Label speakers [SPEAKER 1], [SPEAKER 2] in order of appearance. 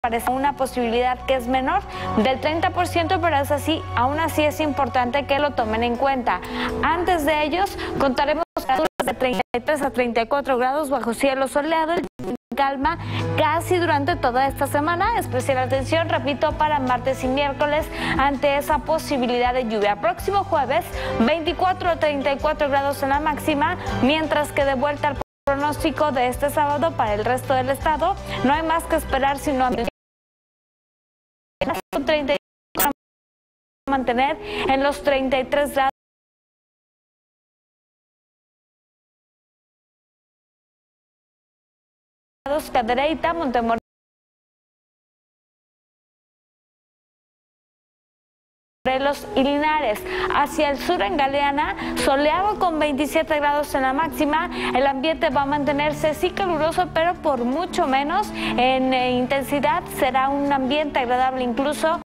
[SPEAKER 1] parece una posibilidad que es menor del 30%, pero es así, aún así es importante que lo tomen en cuenta. Antes de ellos, contaremos de 33 a 34 grados bajo cielo soleado, calma casi durante toda esta semana. Especial atención, repito, para martes y miércoles ante esa posibilidad de lluvia. Próximo jueves, 24 a 34 grados en la máxima, mientras que de vuelta al pronóstico de este sábado para el resto del estado, no hay más que esperar sino a mantener en los 33 grados. Cadereyta, Montemorelos y Linares. Hacia el sur en Galeana, soleado con 27 grados en la máxima. El ambiente va a mantenerse sí caluroso, pero por mucho menos en intensidad. Será un ambiente agradable incluso